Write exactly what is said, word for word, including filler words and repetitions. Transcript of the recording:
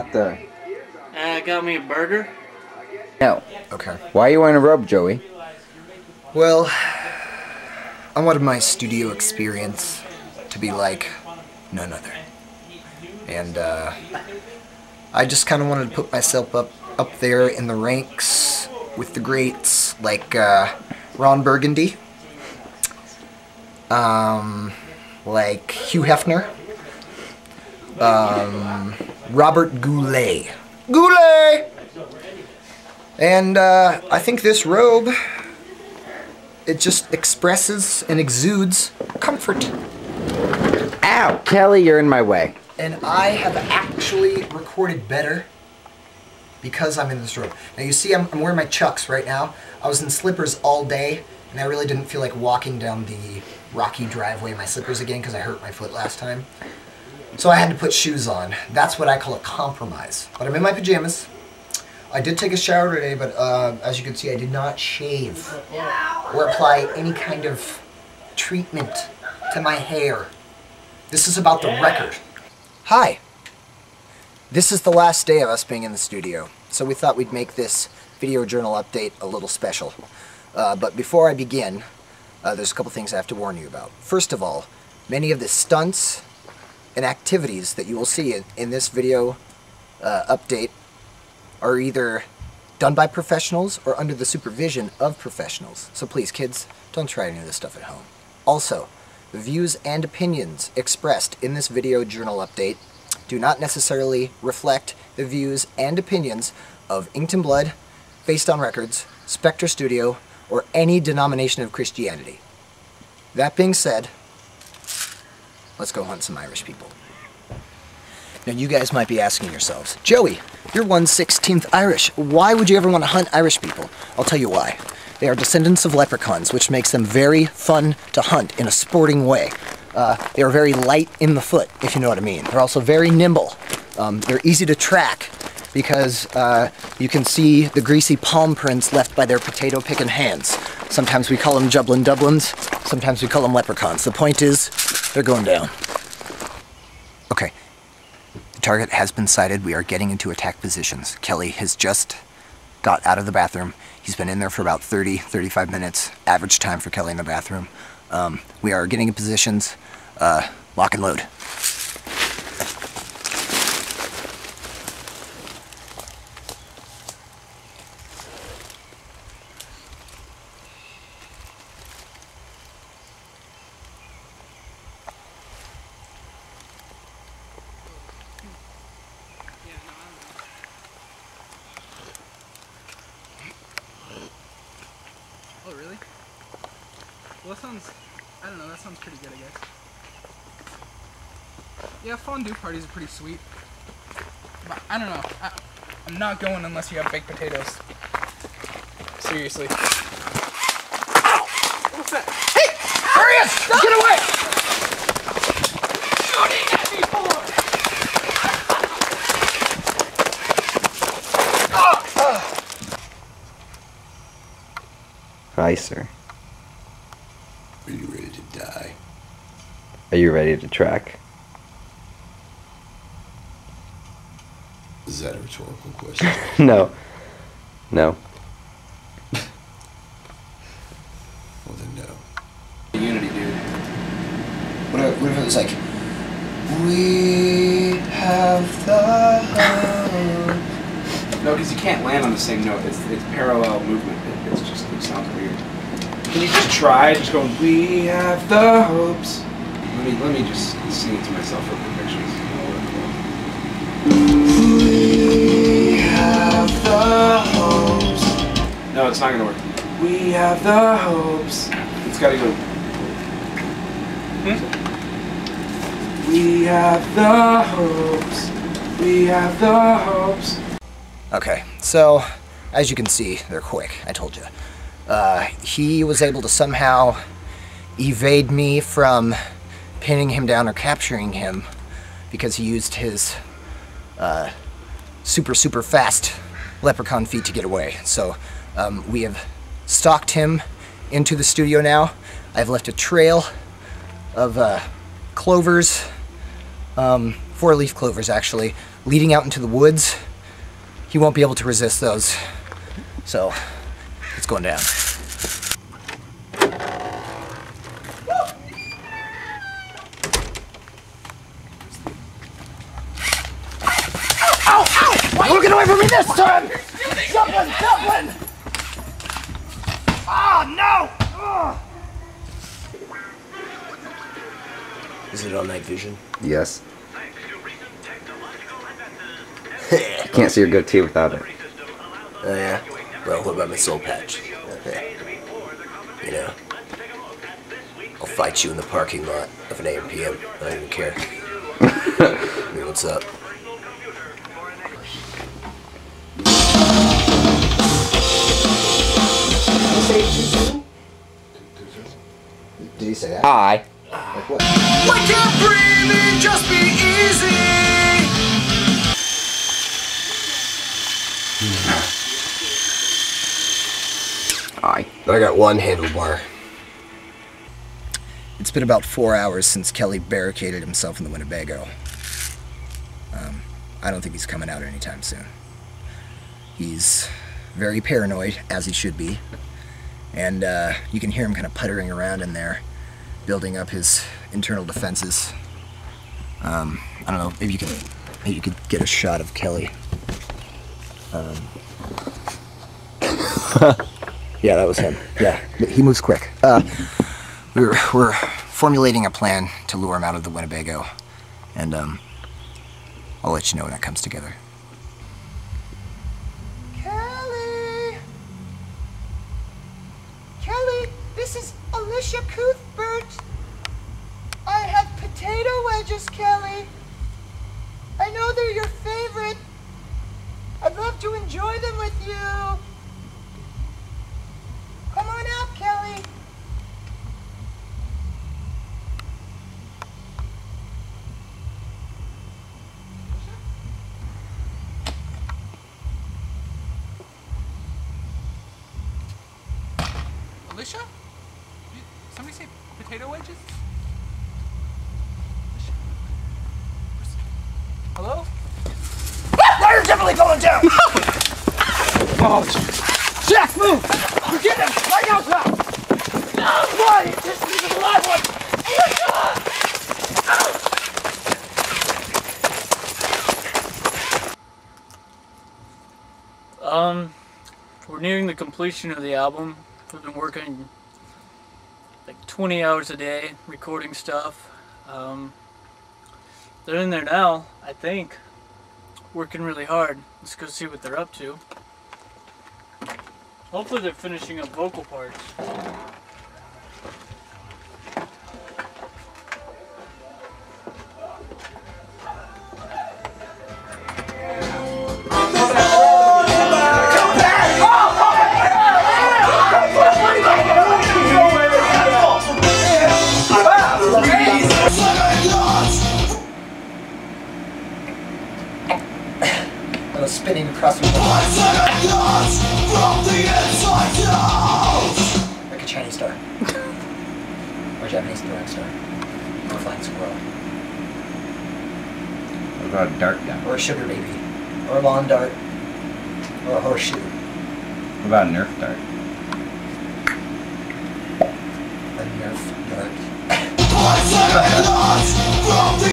want there? Uh, got me a burger. No. Okay. Why are you wearing a robe, Joey? Well, I wanted my studio experience to be like none other. And, uh, I just kind of wanted to put myself up, up there in the ranks with the greats, like, uh, Ron Burgundy, um, like Hugh Hefner, um, Robert Goulet. Goulet! And, uh, I think this robe, it just expresses and exudes comfort. Ow! Kelly, you're in my way. And I have actually recorded better because I'm in this robe. Now you see I'm, I'm wearing my Chucks right now. I was in slippers all day, and I really didn't feel like walking down the rocky driveway in my slippers again because I hurt my foot last time. So I had to put shoes on. That's what I call a compromise. But I'm in my pajamas. I did take a shower today, but uh, as you can see, I did not shave or apply any kind of treatment to my hair. This is about the record. Hi. This is the last day of us being in the studio, so we thought we'd make this video journal update a little special. Uh, but before I begin, uh, there's a couple things I have to warn you about. First of all, many of the stunts and activities that you will see in, in this video uh, update are either done by professionals or under the supervision of professionals. So please, kids, don't try any of this stuff at home. Also, the views and opinions expressed in this video journal update do not necessarily reflect the views and opinions of Inked in Blood, Based on Records, Spectre Studio, or any denomination of Christianity. That being said, let's go hunt some Irish people. Now you guys might be asking yourselves, Joey, you're one sixteenth Irish. Why would you ever want to hunt Irish people? I'll tell you why. They are descendants of leprechauns, which makes them very fun to hunt in a sporting way. Uh, they are very light in the foot, if you know what I mean. They're also very nimble. Um, they're easy to track because uh, you can see the greasy palm prints left by their potato picking hands. Sometimes we call them Jublin Dublins, sometimes we call them leprechauns. The point is, they're going down. Okay, the target has been sighted. We are getting into attack positions. Kelly has just got out of the bathroom. He's been in there for about thirty, thirty-five minutes, average time for Kelly in the bathroom. Um, we are getting in positions, uh, lock and load. Oh, really? Well, that sounds, I don't know, that sounds pretty good, I guess. Yeah, fondue parties are pretty sweet. But, I don't know, I, I'm not going unless you have baked potatoes. Seriously. Ow! What's that? Hey! Hurry up! Stop! Get away! Shooting at me for! Oh! Hi, sir. Are you ready to die? Are you ready to track? Is that a rhetorical question? No. No. Well then, no. Unity, dude. What if, what if it was like, we have the hope. No, because you can't land on the same note. It's it's parallel movement. It, it's just it sounds weird. Can you just try? Just go. We have the hopes. Let me let me just sing it to myself for perfections. We have the hopes. No, it's not gonna work. We have the hopes. It's gotta go. Hmm? We have the hopes. We have the hopes. Okay, so as you can see, they're quick, I told you. Uh, he was able to somehow evade me from pinning him down or capturing him because he used his uh, super, super fast leprechaun feet to get away. So um, we have stalked him into the studio now. I've left a trail of uh, clovers, um, four-leaf clovers actually, leading out into the woods, he won't be able to resist those. So, it's going down. Ow, ow! Why are you getting away from me this time? Dublin, Dublin! Ah, no! Ugh. Is it on night vision? Yes. Can't see your goatee without it. Oh yeah? Well, what about my soul patch? You know, I'll fight you in the parking lot of an A M P M. I don't even care. I mean, what's up? Did he say that? Hi. Like what? Why can't breathing just be easy? Hi. I got one handlebar. It's been about four hours since Kelly barricaded himself in the Winnebago. Um, I don't think he's coming out anytime soon. He's very paranoid, as he should be. And uh, you can hear him kind of puttering around in there, building up his internal defenses. Um, I don't know, maybe you can, maybe you could get a shot of Kelly. Um, yeah, that was him. Yeah, he moves quick. Uh, we're, we're formulating a plan to lure him out of the Winnebago, and um, I'll let you know when that comes together. Kelly! Kelly, this is Alicia Cuthbert. I have potato wedges, Kelly. I know they're your favorite. I'd love to enjoy them with you. Come on out, Kelly. Alicia? Did somebody say potato wedges? Hello? They're definitely going down! Oh, Jack, move! We're getting him! Right now, Jack! No! Why? Just leave him alive one! Um, we're nearing the completion of the album. We've been working like twenty hours a day, recording stuff. Um, they're in there now, I think. Working really hard. Let's go see what they're up to. Hopefully they're finishing up vocal parts. I was spinning across the like a Chinese star. Or a Japanese throwing star. Or a flying squirrel. What about a dart gun? Or a sugar baby. Or a lawn dart. Or a horseshoe. What about a Nerf dart? A Nerf dart.